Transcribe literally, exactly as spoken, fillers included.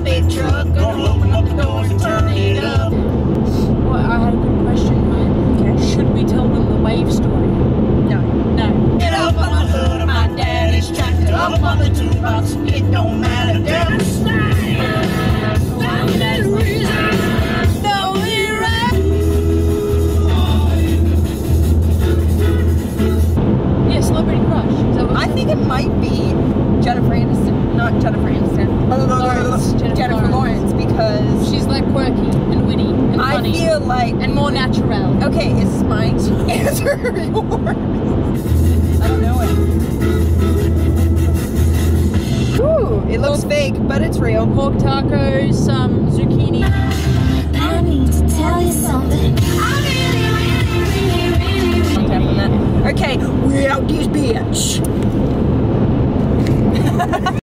big truck, gonna open up the doors and turn it up. Well, I had a good question, right? Okay. Should we tell them the wave story? No. No. Get up on the hood of my daddy's tractor, up on the toolbox, it don't matter, damn the slide. Found that reason, know it right. Yeah, Celebrity Crush. Is that what I think it might be Jennifer Aniston, not Jennifer Aniston. Lawrence, Jennifer Jennifer Lawrence, because she's like quirky and witty and I funny. feel like and more natural. Okay, is this mine? Answer yours. I don't know it. Ooh, it looks Pork, fake, but it's real. Pork tacos, some zucchini. I need to tell you something. I really, really, really, really, really. Okay, we out this bitch.